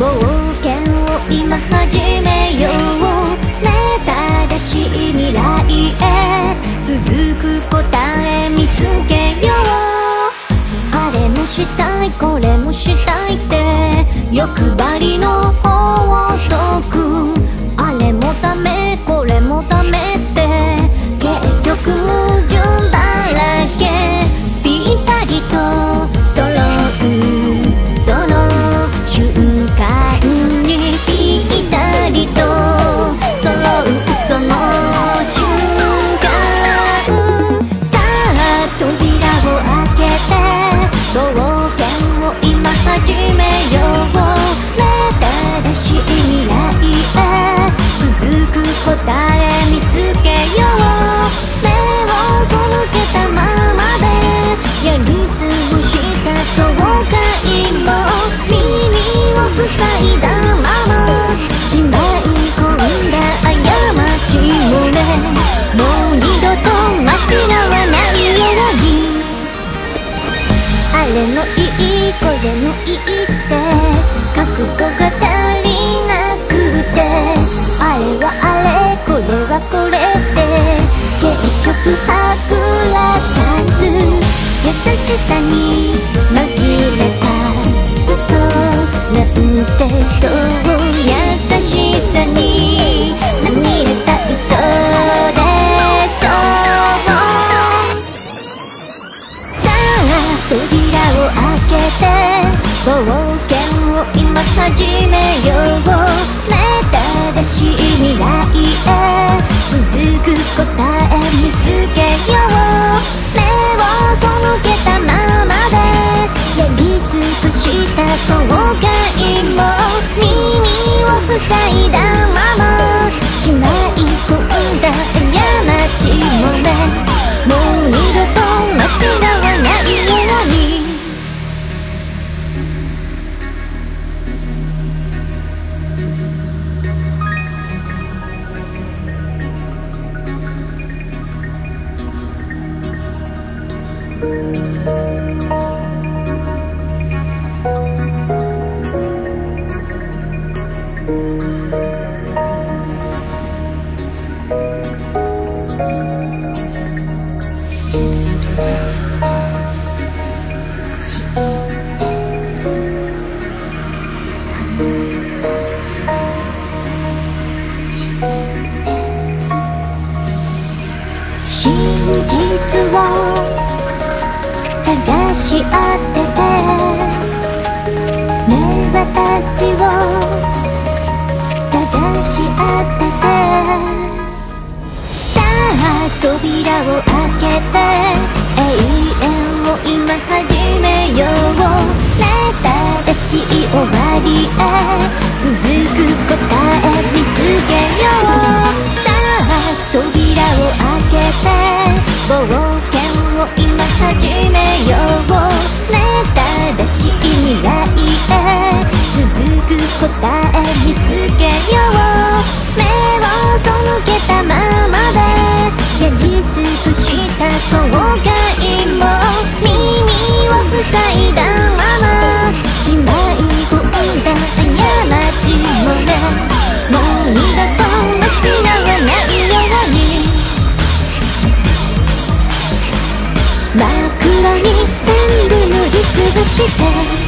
冒険を今始めようね。正しい未来へ続く答え見つけよう。あれもしたいこれもしたいって欲張りの法則。あれもダメこれもダメって結局矛盾だらけ。ぴったりと揃うその瞬間にぴったりと揃うその瞬間。さあ扉を開けて冒険を今始めようね。正しい未来へ続く答え見つけよう。目を背けたままでやり過ごした後悔も耳を塞いだまましまい込んだ過ちもね。もう二度と間違わないように。あれのいいこれのいいって覚悟が足りなくて、あれはあれこれはこれって結局はぐらかす。優しさに紛れた嘘なんてそう優しさにまみれた嘘でそう。さあ扉を開けて冒険を今始めようね。正しい未来へ続く答え見つけよう。目を背けたままでやり過ごした後悔も耳を塞いだまましまい込んだ過ちもね。もう二度と間違わないように。真実を探し当ててね。私を探し当ててさあ扉を開けて永遠を今始めようね。正しい終わりへ続く答え見つけよう。さあ扉を開けて冒険を今始めようね。正しい未来へ続く答え見つけよう。目を背けたままでやり過ごした後悔も耳を塞いだまましまい込んだ過ちもね。もう二度と間違わないように。真っ黒に全部塗りつぶして